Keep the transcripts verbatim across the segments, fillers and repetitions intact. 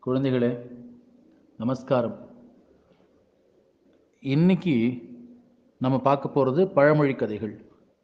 குழந்தைகளே நமஸ்காரம். இன்னைக்கு நம்ம பார்க்க போகிறது பழமொழி கதைகள்.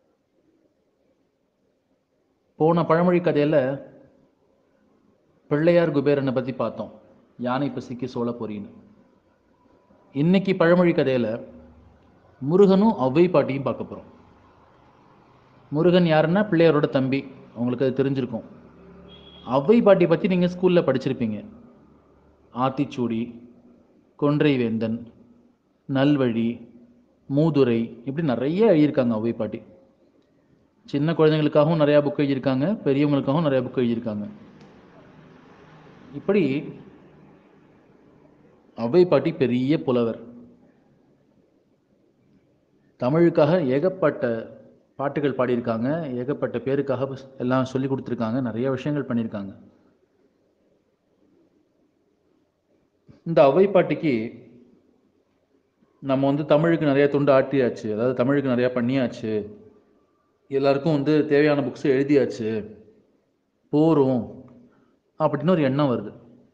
போன பழமொழி கதையில் பிள்ளையார் குபேரனை பற்றி பார்த்தோம், யானை பசிக்கு சோள பொரின்னு. இன்னைக்கு பழமொழி கதையில் முருகனும் ஔவை பாட்டியும் பார்க்க போகிறோம். முருகன் யாருன்னா பிள்ளையாரோட தம்பி, உங்களுக்கு அது தெரிஞ்சிருக்கும். ஔவை பாட்டி பற்றி நீங்கள் ஸ்கூலில் படிச்சிருப்பீங்க. ஆத்திச்சூடி, கொன்றை வேந்தன், நல்வழி, மூதுரை, இப்படி நிறைய எழுதியிருக்காங்க ஔவை பாட்டி. சின்ன குழந்தைங்களுக்காகவும் நிறையா புக் எழுதியிருக்காங்க, பெரியவங்களுக்காகவும் நிறையா புக் எழுதியிருக்காங்க. இப்படி ஔவை பாட்டி பெரிய புலவர். தமிழுக்காக ஏகப்பட்ட பாட்டுகள் பாடியிருக்காங்க, ஏகப்பட்ட பேருக்காக எல்லாம் சொல்லி கொடுத்துருக்காங்க, நிறைய விஷயங்கள் பண்ணியிருக்காங்க. இந்த ஔவை பாட்டிக்கு நம்ம வந்து தமிழுக்கு நிறைய தொண்டு ஆட்டியாச்சு, அதாவது தமிழுக்கு நிறையா பண்ணியாச்சு, எல்லாருக்கும் வந்து தேவையான புக்ஸ் எழுதியாச்சு, போகிறோம் அப்படின்னு ஒரு எண்ணம் வருது.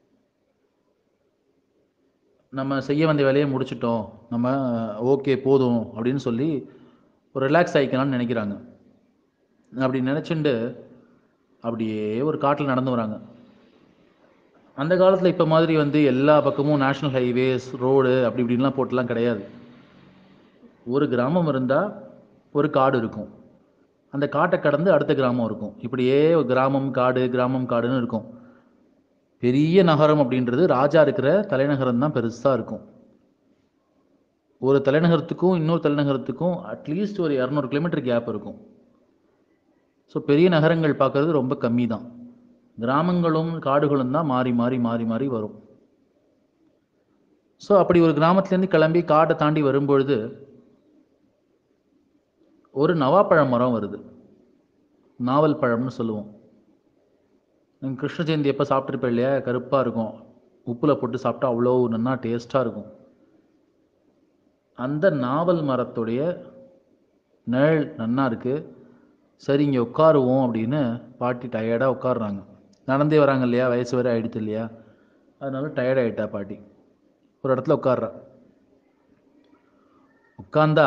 நம்ம செய்ய வந்த வேலையை முடிச்சிட்டோம், நம்ம ஓகே போதும் அப்படின்னு சொல்லி ஒரு ரிலாக்ஸ் ஆகிக்கலாம்னு நினைக்கிறாங்க. அப்படி நினச்சிண்டு அப்படியே ஒரு காட்டில் நடந்து வராங்க. அந்த காலத்தில் இப்போ மாதிரி வந்து எல்லா பக்கமும் நேஷ்னல் ஹைவேஸ், ரோடு அப்படி இப்படின்லாம் போட்டுலாம் கிடையாது. ஒரு கிராமம் இருந்தால் ஒரு காடு இருக்கும், அந்த காட்டை கடந்து அடுத்த கிராமம் இருக்கும். இப்படியே ஒரு கிராமம் காடு கிராமம் காடுன்னு இருக்கும். பெரிய நகரம் அப்படின்றது ராஜா இருக்கிற தலைநகரம் தான் பெருசாக இருக்கும். ஒரு தலைநகரத்துக்கும் இன்னொரு தலைநகரத்துக்கும் அட்லீஸ்ட் ஒரு இரநூறு கிலோமீட்டர் கேப் இருக்கும். ஸோ பெரிய நகரங்கள் பார்க்குறது ரொம்ப கம்மி தான். கிராமங்களும் காடுகளும் தான் மாறி மாறி மாறி மாறி வரும். ஸோ அப்படி ஒரு கிராமத்துலேருந்து கிளம்பி காட்டை தாண்டி வரும்பொழுது ஒரு நவாப்பழம் மரம் வருது. நாவல் பழம்னு சொல்லுவோம். நீங்கள் கிருஷ்ண ஜெயந்தி எப்போ சாப்பிட்ருப்பேன் இல்லையா, கருப்பாக இருக்கும், உப்பில் போட்டு சாப்பிட்டா அவ்வளோ நல்லா டேஸ்ட்டாக இருக்கும். அந்த நாவல் மரத்துடைய நிழல் நன்னா இருக்குது. சரி இங்கே உட்காருவோம் அப்படின்னு பாட்டி டயர்டாக உட்காடுறாங்க. நடந்தே வராங்க இல்லையா, வயசு வேறு ஆகிடுது இல்லையா, அதனால டயர்ட் ஆகிட்டா பாட்டி. ஒரு இடத்துல உட்கார்றா. உட்காந்தா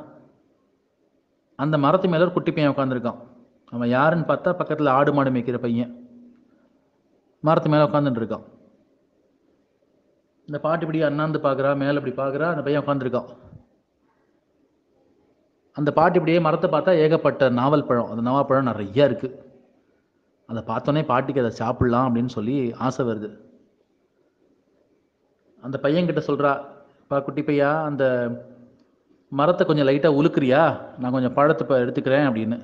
அந்த மரத்து மேலே ஒரு குட்டி பையன் உட்காந்துருக்கான். அவன் யாருன்னு பார்த்தா பக்கத்தில் ஆடு மாடு மேய்க்கிற பையன் மரத்து மேலே உட்காந்துட்டு இருக்கான். இந்த பாட்டி இப்படி அண்ணாந்து பார்க்குறா, மேலே இப்படி பார்க்குறா, அந்த பையன் உட்காந்துருக்கான். அந்த பாட்டி இப்படியே மரத்தை பார்த்தா ஏகப்பட்ட நாவல் பழம், அந்த நவாப்பழம் நிறையா இருக்குது. அதை பார்த்தோன்னே பாட்டிக்கு அதை சாப்பிட்லாம் அப்படின்னு சொல்லி ஆசை வருது. அந்த பையன்கிட்ட சொல்கிறா, பா குட்டி பையா, அந்த மரத்தை கொஞ்சம் லைட்டாக உலுக்குறியா, நான் கொஞ்சம் பழத்தை இப்போ எடுத்துக்கிறேன் அப்படின்னு.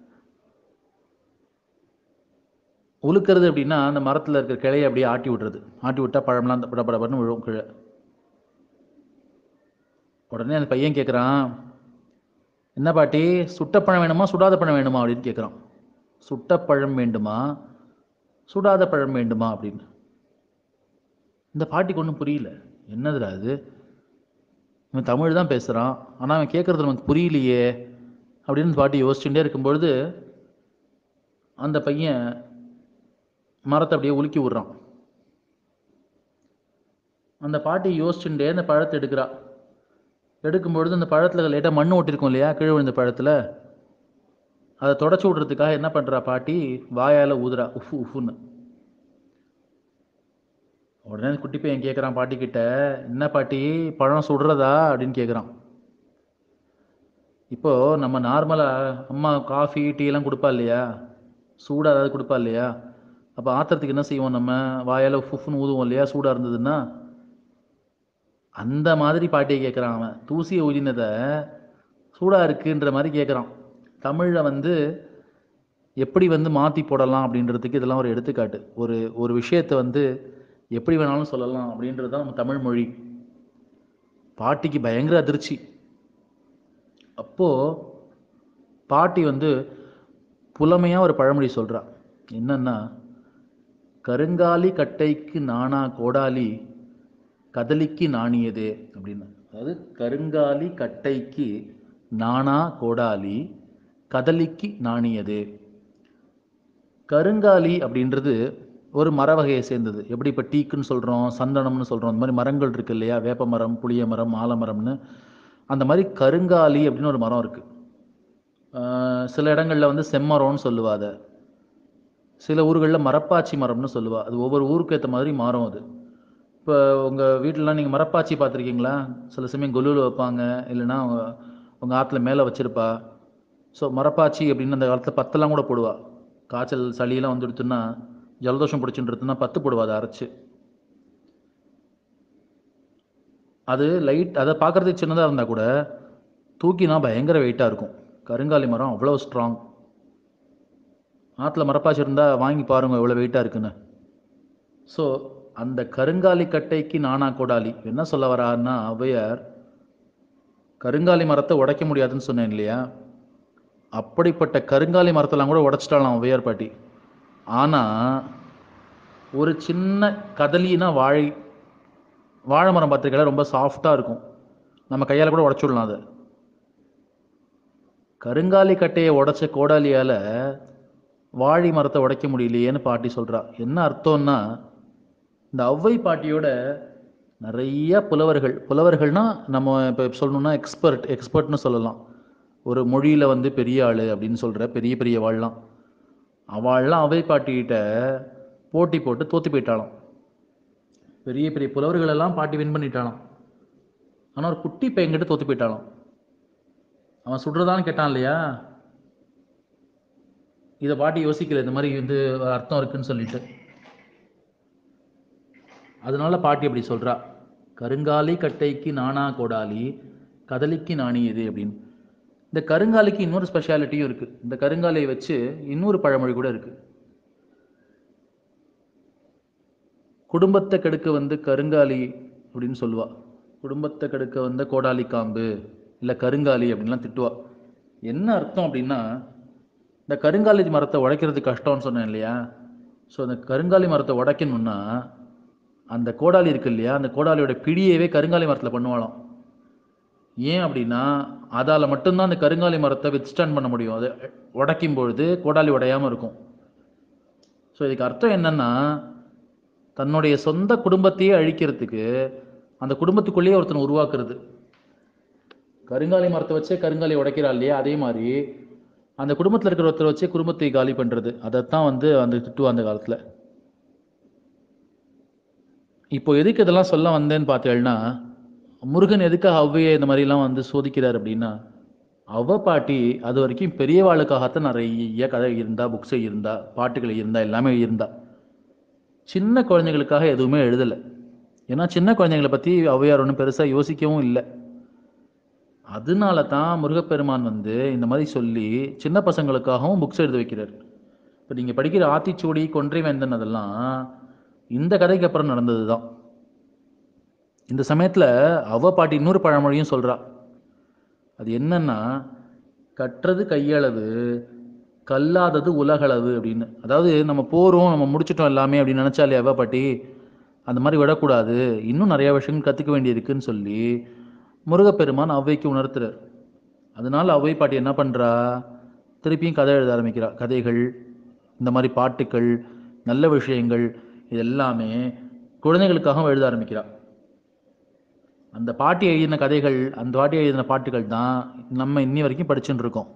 உலுக்கிறது அப்படின்னா அந்த மரத்தில் இருக்கிற கிளையை அப்படியே ஆட்டி விட்றது. ஆட்டி விட்டால் பழம்லாம் அந்த படப்படப்படன்னு விழும் கீழே. உடனே அந்த பையன் கேட்குறான், என்ன பாட்டி, சுட்ட பழம் வேணுமா சுடாத பழம் வேணுமா அப்படின்னு கேட்குறான். சுட்ட பழம் வேண்டுமா சுடாத பழம் வேண்டுமா அப்படின்னு. இந்த பாட்டிக்கு ஒன்றும் புரியல. என்னதுடா அது, இவன் தமிழ் தான் பேசுகிறான், ஆனால் அவன் கேட்குறது நமக்கு புரியலையே அப்படின்னு பாட்டி யோசிச்சுட்டே இருக்கும்பொழுது அந்த பையன் மரத்தை அப்படியே உலுக்கி விட்றான். அந்த பாட்டி யோசிச்சுட்டே அந்த பழத்தை எடுக்கிறா. எடுக்கும்பொழுது அந்த பழத்தில் லைட்டாக மண் ஓட்டிருக்கும் இல்லையா, கீழே விழுந்த பழத்தில், அதை தொடச்சி விட்றதுக்காக என்ன பண்ணுறா பாட்டி, வாயால் ஊதுறா, உஃபு உஃபுன்னு. உடனே குட்டி பையன் கேட்குறான் பாட்டி கிட்ட, என்ன பாட்டி பழம் சுடுறதா அப்படின்னு கேட்குறான். இப்போது நம்ம நார்மலாக அம்மா காஃபி டீ எல்லாம் கொடுப்பா இல்லையா, சூடாக ஏதாவது கொடுப்பா இல்லையா, அப்போ ஆத்திரத்துக்கு என்ன செய்வோம், நம்ம வாயால் உஃப்னு ஊதுவோம் இல்லையா சூடாக இருந்ததுன்னா. அந்த மாதிரி பாட்டியை கேட்குறான் அவன். தூசியை ஊதினதை சூடாக இருக்குன்ற மாதிரி கேட்குறான். தமிழில் வந்து எப்படி வந்து மாற்றி போடலாம் அப்படின்றதுக்கு இதெல்லாம் ஒரு எடுத்துக்காட்டு. ஒரு ஒரு விஷயத்தை வந்து எப்படி வேணாலும் சொல்லலாம் அப்படின்றது தான் நம்ம தமிழ் மொழி. பாட்டிக்கு பயங்கர அதிர்ச்சி. அப்போது பாட்டி வந்து புலமையாக ஒரு பழமொழி சொல்கிறா. என்னன்னா, கருங்காலி கட்டைக்கு நானா கோடாலி, கதலிக்கு நாணியதே அப்படின்னு. அதாவது கருங்காலி கட்டைக்கு நானா கோடாலி, கதலிக்கு நாணியதே. கருங்காலி அப்படின்றது ஒரு மர வகையை சேர்ந்தது. எப்படி இப்போ டீக்குன்னு சொல்கிறோம், சந்தனம்னு சொல்கிறோம், அந்த மாதிரி மரங்கள் இருக்கு இல்லையா, வேப்ப மரம், புளிய மரம், ஆலமரம்னு. அந்த மாதிரி கருங்காலி அப்படின்னு ஒரு மரம் இருக்குது. சில இடங்களில் வந்து செம்மரம்னு சொல்லுவா அதை. சில ஊர்களில் மரப்பாச்சி மரம்னு சொல்லுவா. அது ஒவ்வொரு ஊருக்கு ஏற்ற மாதிரி மாறும் அது. இப்போ உங்கள் வீட்டிலலாம் நீங்கள் மரப்பாச்சி பார்த்துருக்கீங்களா? சில சமயம் கொலுவில் வைப்பாங்க, இல்லைன்னா அவங்க உங்கள் ஆற்றுல மேலே வச்சுருப்பா. ஸோ மரப்பாச்சி அப்படின்னு அந்த காலத்தில் பத்தெல்லாம் கூட போடுவா. காய்ச்சல் சளியெல்லாம் வந்துடுத்துன்னா, ஜலதோஷம் பிடிச்சுன்றதுன்னா பத்து போடுவா அதை அரைச்சி. அது லைட் அதை பார்க்குறதுக்கு சின்னதாக இருந்தால் கூட தூக்கினா பயங்கர வெயிட்டாக இருக்கும். கருங்காலி மரம் அவ்வளோ ஸ்ட்ராங். ஆற்றுல மரப்பாச்சி இருந்தால் வாங்கி பாருங்கள் எவ்வளோ வெயிட்டாக இருக்குன்னு. ஸோ அந்த கருங்காலி கட்டைக்கு நானா கோடாலி என்ன சொல்ல வரான்னா, ஔவையார் கருங்காலி மரத்தை உடைக்க முடியாதுன்னு சொன்னேன் இல்லையா? அப்படிப்பட்ட கருங்காலி மரத்தெல்லாம் கூட உடைச்சிட்டாலாம் ஔவையார் பாட்டி. ஆனால் ஒரு சின்ன கதலினா வாழை வாழை மரம் பார்த்துருக்கல, ரொம்ப சாஃப்டாக இருக்கும், நம்ம கையால் கூட உடச்சுடலாம் அதை. கருங்காலி கட்டையை உடைச்ச கோடாலியால் வாழை மரத்தை உடைக்க முடியலையேன்னு பாட்டி சொல்கிறா. என்ன அர்த்தம்னா, இந்த ஔவை பாட்டியோட நிறைய புலவர்கள், புலவர்கள்னால் நம்ம இப்போ சொல்லணுன்னா எக்ஸ்பர்ட் எக்ஸ்பர்ட்னு சொல்லலாம். ஒரு மொழியில் வந்து பெரிய ஆள் அப்படின்னு சொல்கிற பெரிய பெரிய வாழலாம், அவள்லாம் ஔவை பாட்டிக்கிட்ட போட்டி போட்டு தோற்று போயிட்டாலும். பெரிய பெரிய புலவர்களெல்லாம் பாட்டி வின் பண்ணிட்டாலும். ஆனால் ஒரு குட்டி பையன்கிட்ட தோற்று போயிட்டாலும். அவன் சுடுறதான்னு கேட்டான் இல்லையா? இதை பாட்டி யோசிக்கல, இந்த மாதிரி வந்து அர்த்தம் இருக்குன்னு சொல்லிட்டு. அதனால பாட்டி அப்படி சொல்கிறா, கருங்காலி கட்டைக்கு நானா கோடாலி, கதலிக்கு நாணி எது அப்படின்னு. இந்த கருங்காலிக்கு இன்னொரு ஸ்பெஷாலிட்டியும் இருக்குது. இந்த கருங்காலியை வச்சு இன்னொரு பழமொழி கூட இருக்குது. குடும்பத்தை கெடுக்க வந்து கருங்காலி அப்படின்னு சொல்லுவா. குடும்பத்தை கெடுக்க வந்த கோடாலி காம்பு, இல்லை கருங்காலி அப்படின்லாம் திட்டுவா. என்ன அர்த்தம் அப்படின்னா, இந்த கருங்காலி மரத்தை உடைக்கிறது கஷ்டம்னு சொன்னேன் இல்லையா? ஸோ அந்த கருங்காலி மரத்தை உடைக்கணும்னா அந்த கோடாலி இருக்கு இல்லையா, அந்த கோடாலியோட பிடியவே கருங்காலி மரத்தில் பண்ணுவாளாம். ஏன் அப்படின்னா, அதால் மட்டும்தான் அந்த கருங்காலி மரத்தை வித்ஸ்டாண்ட் பண்ண முடியும். அதை உடைக்கும் பொழுது கோடாலி உடையாமல் இருக்கும். ஸோ இதுக்கு அர்த்தம் என்னன்னா, தன்னுடைய சொந்த குடும்பத்தையே அழிக்கிறதுக்கு அந்த குடும்பத்துக்குள்ளேயே ஒருத்தனை உருவாக்குறது. கருங்காலி மரத்தை வச்சே கருங்காலி உடைக்கிறா இல்லையா, அதே மாதிரி அந்த குடும்பத்தில் இருக்கிற ஒருத்தரை வச்சே குடும்பத்தை காலி பண்ணுறது. அதைத்தான் வந்து அந்த திட்டுவா அந்த காலத்தில். இப்போ எதுக்கு இதெல்லாம் சொல்ல வந்தேன்னு பார்த்தேன்னா, முருகன் எதுக்காக ஔவையை இந்த மாதிரிலாம் வந்து சோதிக்கிறார் அப்படின்னா, ஔவை பாட்டி அது வரைக்கும் பெரியவாளுக்காகத்தான் நிறைய கதை இருந்தா, புக்ஸை இருந்தா, பாட்டுகள் இருந்தா, எல்லாமே இருந்தா. சின்ன குழந்தைகளுக்காக எதுவுமே எழுதலை. ஏன்னா சின்ன குழந்தைங்களை பற்றி ஔவையார் ஒன்றும் பெருசாக யோசிக்கவும் இல்லை. அதனால தான் முருகப்பெருமான் வந்து இந்த மாதிரி சொல்லி சின்ன பசங்களுக்காகவும் புக்ஸ் எழுத வைக்கிறார். இப்போ நீங்கள் படிக்கிற ஆத்திச்சூடி, கொன்றை வேந்தன் அதெல்லாம் இந்த கதைக்கு அப்புறம் நடந்தது தான். இந்த சமயத்தில் ஔவை பாட்டி இன்னொரு பழமொழியும் சொல்கிறா. அது என்னன்னா, கற்றது கையளவு, கல்லாதது உலகளவு அப்படின்னு. அதாவது நம்ம போகிறோம், நம்ம முடிச்சிட்டோம் எல்லாமே அப்படின்னு நினச்சாலே ஔவை பாட்டி, அந்த மாதிரி விடக்கூடாது, இன்னும் நிறையா விஷயங்கள் கற்றுக்க வேண்டியிருக்குன்னு சொல்லி முருகப்பெருமான் ஔவைக்கு உணர்த்துறார். அதனால் ஔவை பாட்டி என்ன பண்ணுறா, திருப்பியும் கதை எழுத ஆரம்பிக்கிறா. கதைகள், இந்த மாதிரி பாட்டுக்கள், நல்ல விஷயங்கள், இது எல்லாமே குழந்தைகளுக்காகவும் எழுத ஆரம்பிக்கிறா. அந்த பாட்டி எழுதின கதைகள், அந்த பாட்டி எழுதின பாட்டுகள் தான் நம்ம இன்னி வரைக்கும் படிச்சுட்டு இருக்கோம்.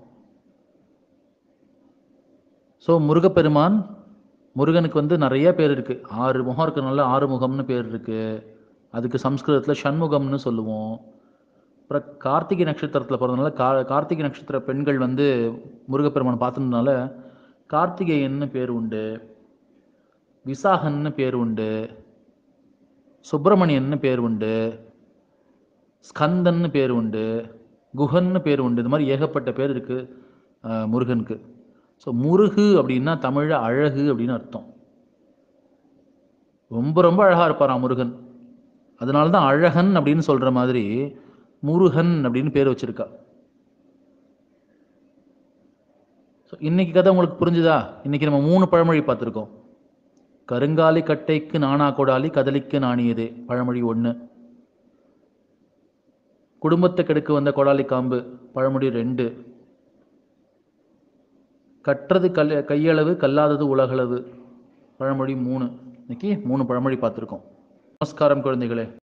ஸோ முருகப்பெருமான், முருகனுக்கு வந்து நிறைய பேர் இருக்குது. ஆறு முகம் இருக்கிறனால ஆறுமுகம்னு பேர் இருக்குது. அதுக்கு சம்ஸ்கிருதத்தில் ஷண்முகம்னு சொல்லுவோம். அப்புறம் கார்த்திகை நட்சத்திரத்தில் பிறந்தனால கா கார்த்திகை நட்சத்திர பெண்கள் வந்து முருகப்பெருமான் பார்த்துனால கார்த்திகேயன்னு பேர் உண்டு, விசாகன்னு பேர் உண்டு, சுப்பிரமணியன்னு பேர் உண்டு, ஸ்கந்தன்னு பேர் உண்டு, குஹன்னு பேர் உண்டு. இது மாதிரி ஏகப்பட்ட பேர் இருக்குது முருகனுக்கு. ஸோ முருகு அப்படின்னா தமிழில் அழகு அப்படின்னு அர்த்தம். ரொம்ப ரொம்ப அழகாக இருப்பாராம் முருகன். அதனால தான் அழகன் அப்படின்னு சொல்கிற மாதிரி முருகன் அப்படின்னு பேர் வச்சிருக்கா. ஸோ இன்னைக்கு கதை உங்களுக்கு புரிஞ்சுதா? இன்னைக்கு நம்ம மூணு பழமொழி பார்த்துருக்கோம். கருங்காலி கட்டைக்கு நானா கோடாலி, கதலிக்கு நாணியதே பழமொழி ஒன்று. குடும்பத்தை கெடுக்க வந்த கோடாலி காம்பு பழமொழி ரெண்டு. கற்றது கல் கையளவு, கல்லாதது உலகளவு பழமொழி மூணு. இன்னைக்கு மூணு பழமொழி பார்த்துருக்கோம். நமஸ்காரம் குழந்தைகளே.